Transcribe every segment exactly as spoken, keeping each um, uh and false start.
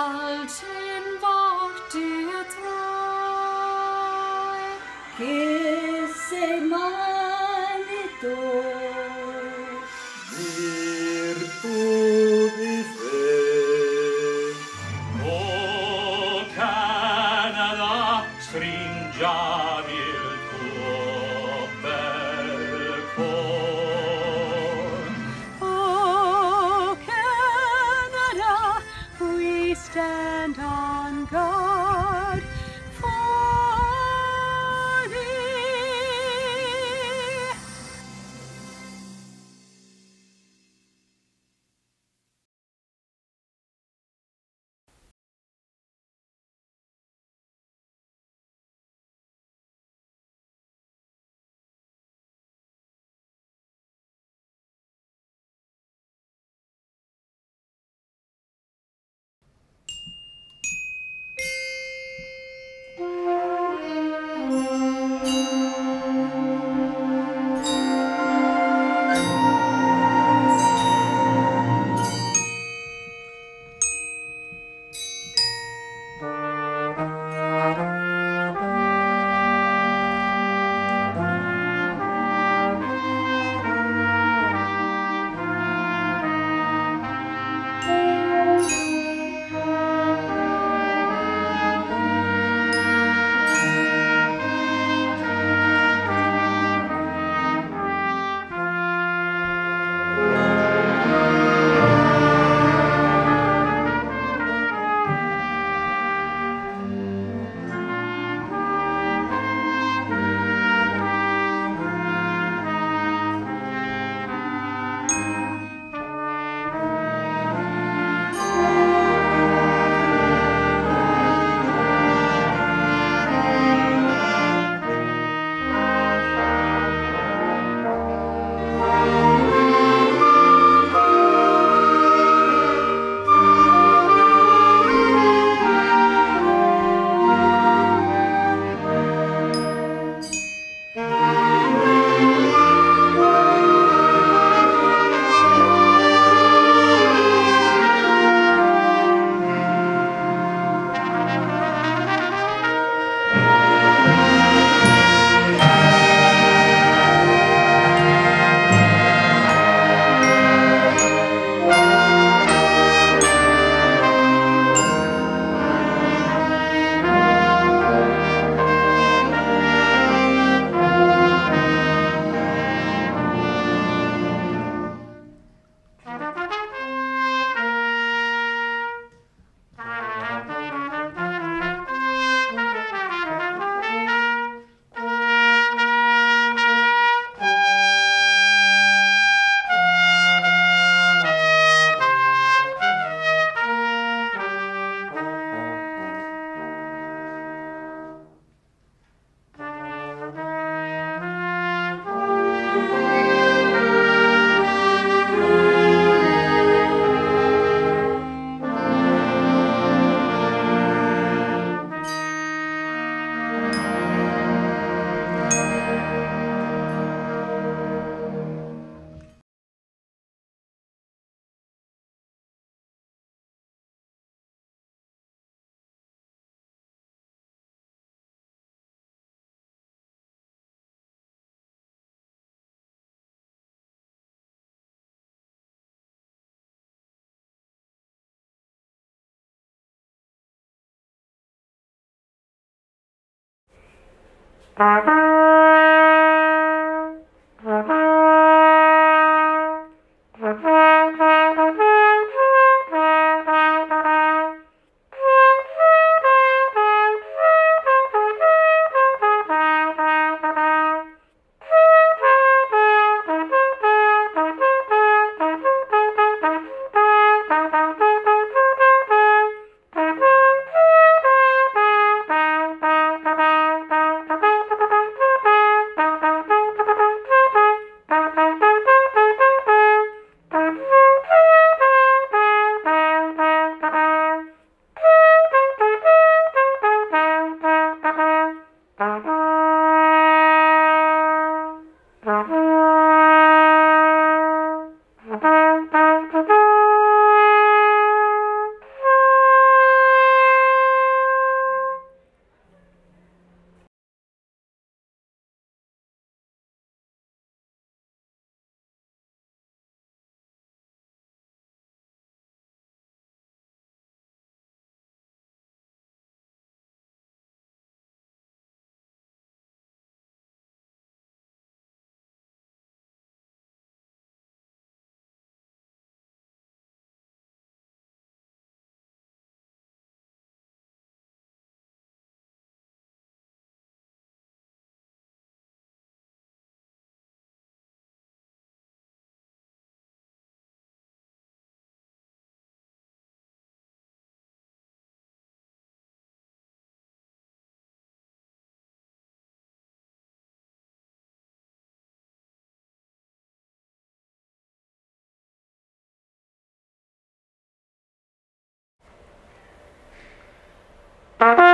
alltid vart du troj. Que se manito virtud y fe. Oh Canada, stringiami il tuo bel cor. Oh Canada, we stand on guard for thee.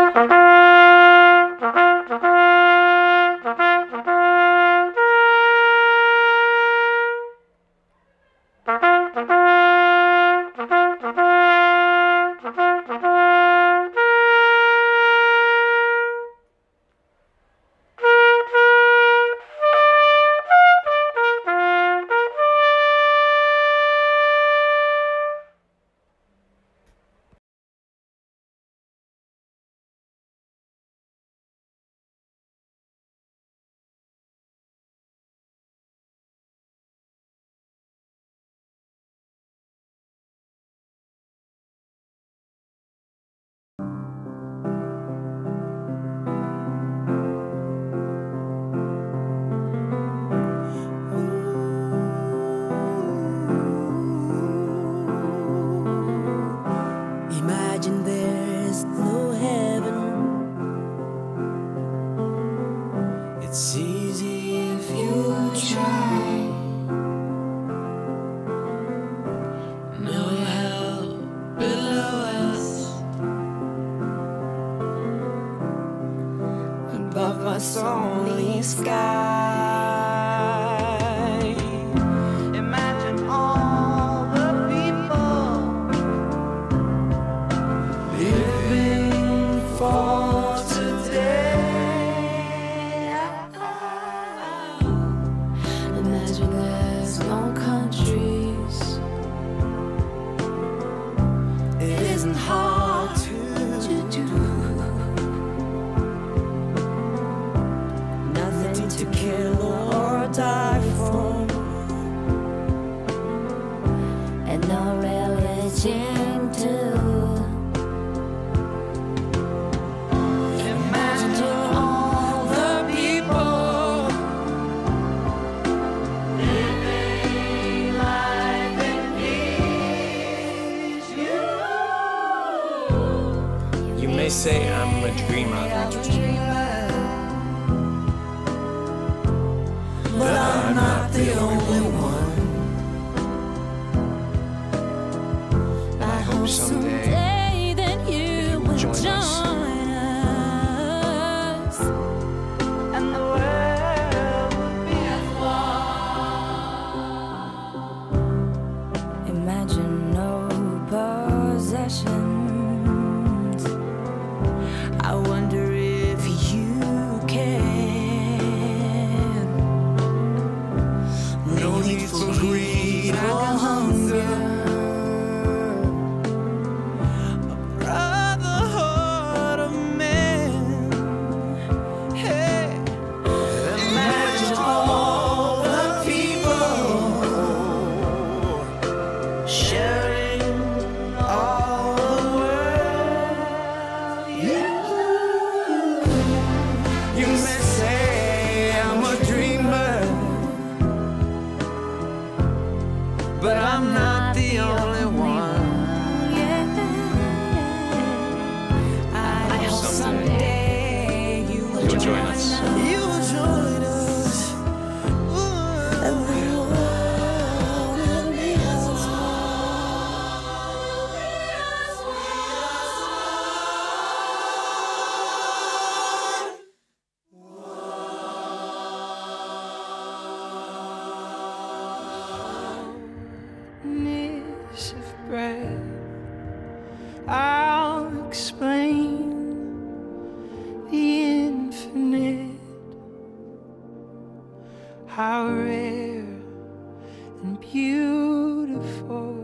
It's easy if you try. No hell below us, above us only sky. Imagine all the people living for today. Imagine there's no countries. It isn't hard to do. Nothing to kill or die for, and no religion too. They say I'm a dreamer, but I'm not the only one. I hope someday that you will join us, and the world will be as one. Imagine no possession. I wonder if you can. No need for greed or hunger, a brotherhood of men. Hey, imagine all the people sharing all the world. Yeah. You may say I'm a dreamer, but I'm not the only one. I hope someday you will join us. You will join us, and the world will be as niche of bread. I'll explain the infinite, how rare and beautiful